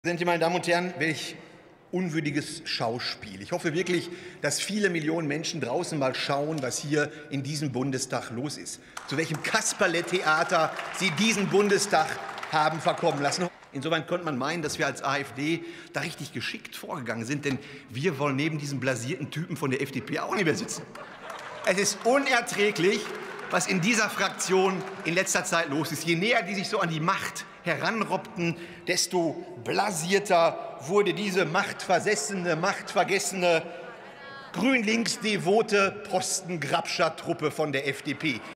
Meine Damen und Herren, welch unwürdiges Schauspiel. Ich hoffe wirklich, dass viele Millionen Menschen draußen mal schauen, was hier in diesem Bundestag los ist. Zu welchem Kasperle-Theater Sie diesen Bundestag haben verkommen lassen. Insofern könnte man meinen, dass wir als AfD da richtig geschickt vorgegangen sind, denn wir wollen neben diesem blasierten Typen von der FDP auch nicht mehr sitzen. Es ist unerträglich, was in dieser Fraktion in letzter Zeit los ist. Je näher die sich so an die Macht heranrobbten, desto blasierter wurde diese machtversessene, machtvergessene, grün-links-devote Posten-Grabscher-Truppe von der FDP.